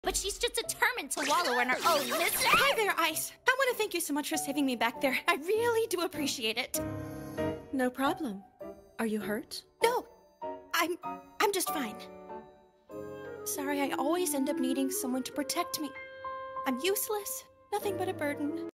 but she's just determined to wallow in her own misery. Hi there, Ice. I want to thank you so much for saving me back there. I really do appreciate it. No problem. Are you hurt? No, I'm just fine. Sorry, I always end up needing someone to protect me. I'm useless, nothing but a burden.